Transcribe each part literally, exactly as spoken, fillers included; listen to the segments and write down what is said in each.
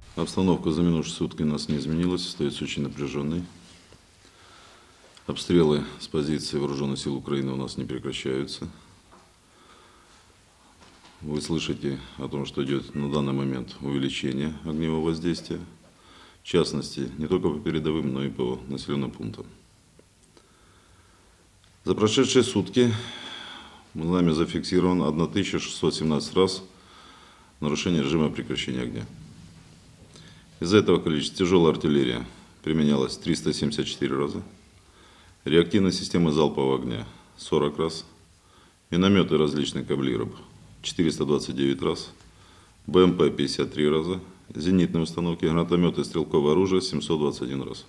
Обстановка за минувшие сутки у нас не изменилась, остается очень напряженной. Обстрелы с позиции вооруженных сил Украины у нас не прекращаются. Вы слышите о том, что идет на данный момент увеличение огневого воздействия, в частности, не только по передовым, но и по населенным пунктам. За прошедшие сутки нами зафиксировано тысяча шестьсот семнадцать раз нарушение режима прекращения огня. Из этого количества тяжелая артиллерия применялась триста семьдесят четыре раза, реактивные системы залпового огня сорок раз, минометы различных калибров четыреста двадцать девять раз, БМП пятьдесят три раза, зенитные установки, гранатометы и стрелковое оружие семьсот двадцать один раз.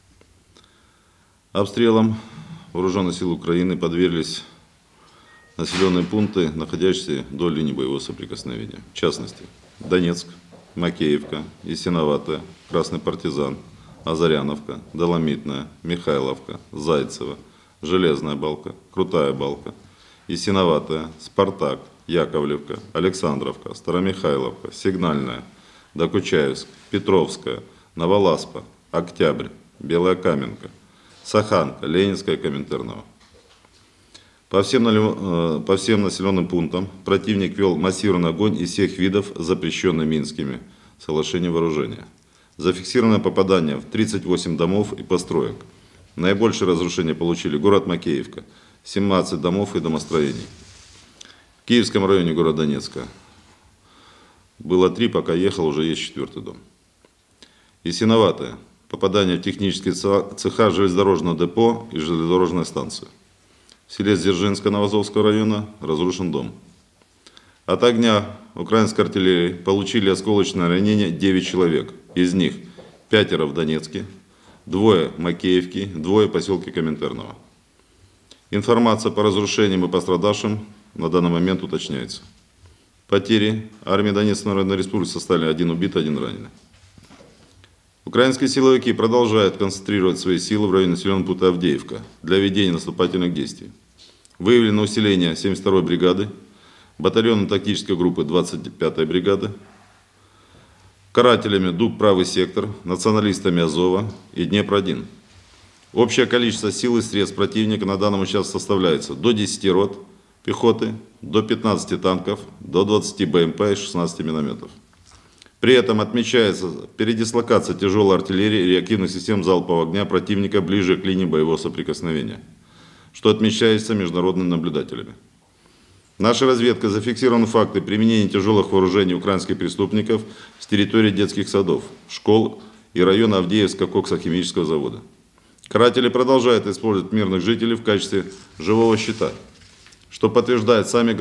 Обстрелам вооруженных сил Украины подверглись населенные пункты, находящиеся до линии боевого соприкосновения. В частности, Донецк, Макеевка, Ясиноватая, Красный Партизан, Озаряновка, Доломитная, Михайловка, Зайцево, Железная Балка, Крутая Балка, Ясиноватая, Спартак, Яковлевка, Александровка, Старомихайловка, Сигнальная, Докучаевск, Петровская, Новоласпа, Октябрь, Белая Каменка, Саханка, Ленинская, Коминтерново. По всем, по всем населенным пунктам противник вел массированный огонь из всех видов, запрещенных Минскими соглашениями вооружения. Зафиксировано попадание в тридцать восемь домов и построек. Наибольшее разрушение получили город Макеевка, семнадцать домов и домостроений. В Киевском районе города Донецка было три, пока ехал, уже есть четвертый дом. Ясиноватая. Попадание в технические цеха железнодорожного депо и железнодорожной станции. В селе Дзержинска Новозовского района разрушен дом. От огня украинской артиллерии получили осколочное ранение девять человек. Из них пятеро в Донецке, двое в Макеевке, двое в поселке Коминтерново. Информация по разрушениям и пострадавшим на данный момент уточняется. Потери армии Донецкой Народной Республики составили один убитый, один раненый. Украинские силовики продолжают концентрировать свои силы в районе населенного пункта Авдеевка для ведения наступательных действий. Выявлено усиление семьдесят второй бригады, батальонно-тактической группы двадцать пятой бригады, карателями ДУК «Правый сектор», националистами Азова и Днепр один. Общее количество сил и средств противника на данном участке составляется до десяти рот пехоты, до пятнадцати танков, до двадцати БМП и шестнадцати минометов. При этом отмечается передислокация тяжелой артиллерии и реактивных систем залпового огня противника ближе к линии боевого соприкосновения, что отмечается международными наблюдателями. Наша разведка зафиксировала факты применения тяжелых вооружений украинских преступников с территории детских садов, школ и района Авдеевского коксохимического завода. Каратели продолжают использовать мирных жителей в качестве живого щита, что подтверждают сами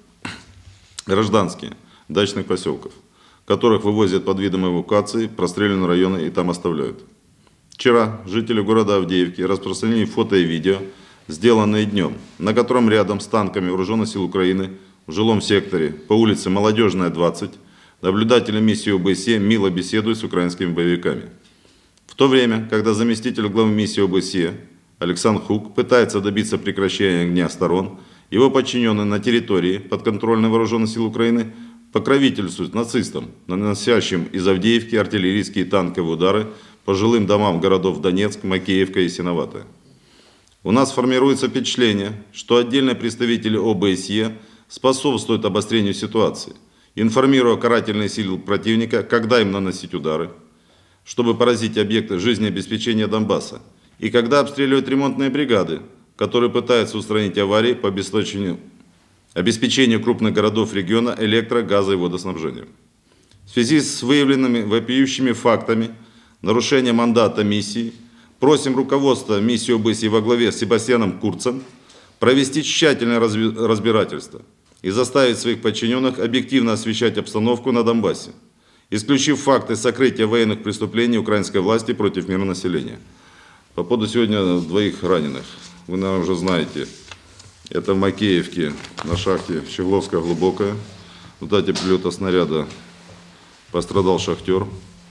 гражданские дачных поселков, которых вывозят под видом эвакуации, простреленные районы и там оставляют. Вчера жители города Авдеевки распространили фото и видео, сделанные днем, на котором рядом с танками вооруженных сил Украины в жилом секторе по улице Молодежная, двадцать, наблюдатели миссии ОБСЕ мило беседуют с украинскими боевиками. В то время, когда заместитель главы миссии ОБСЕ Александр Хук пытается добиться прекращения огня сторон, его подчиненные на территории подконтрольной вооруженных сил Украины покровительствуют нацистам, наносящим из Авдеевки артиллерийские и танковые удары по жилым домам городов Донецк, Макеевка и Ясиноватая. У нас формируется впечатление, что отдельные представители ОБСЕ способствуют обострению ситуации, информируя карательные силы противника, когда им наносить удары, чтобы поразить объекты жизнеобеспечения Донбасса, и когда обстреливают ремонтные бригады, которые пытаются устранить аварии по обеспечению обеспечению крупных городов региона электро-, газа и водоснабжением. В связи с выявленными вопиющими фактами нарушения мандата миссии, просим руководство миссии ОБСЕ во главе с Себастьяном Курцем провести тщательное разбирательство и заставить своих подчиненных объективно освещать обстановку на Донбассе, исключив факты сокрытия военных преступлений украинской власти против мирного населения. По поводу сегодня двоих раненых. Вы, наверное, уже знаете. Это в Макеевке на шахте Щегловская глубокая. В результате прилета снаряда пострадал шахтер.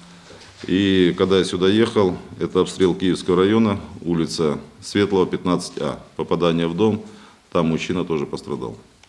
И когда я сюда ехал, это обстрел Киевского района, улица Светлого, пятнадцать А. Попадание в дом, там мужчина тоже пострадал.